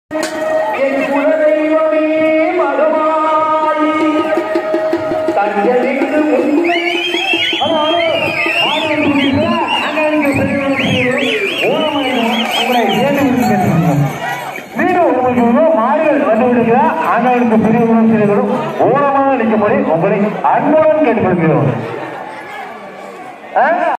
ஆண்டவனுக்கு பெரிய உணவு செய்தவர்களும் ஊனமாக நிற்கும்படி உங்களை அன்புடன் கேட்டுக்கொள்கிறோம்.